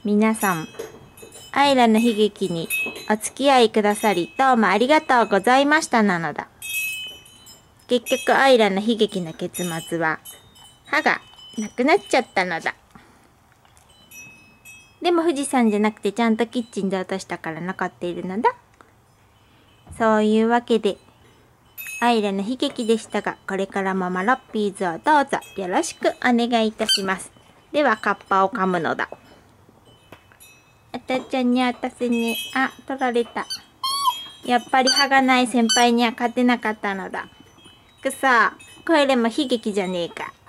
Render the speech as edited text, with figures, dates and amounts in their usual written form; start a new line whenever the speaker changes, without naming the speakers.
皆さん、アイラの悲劇にお付き合いくださり、どうもありがとうございましたなのだ。結局、アイラの悲劇の結末は、歯がなくなっちゃったのだ。でも富士山じゃなくてちゃんとキッチンで落としたから残っているのだ。そういうわけで、アイラの悲劇でしたが、これからもマロッピーズをどうぞよろしくお願いいたします。では、カッパを噛むのだ。あたちゃんに渡せね。あ、取られた。やっぱり歯がない先輩には勝てなかったのだ。くそ、これも悲劇じゃねえか。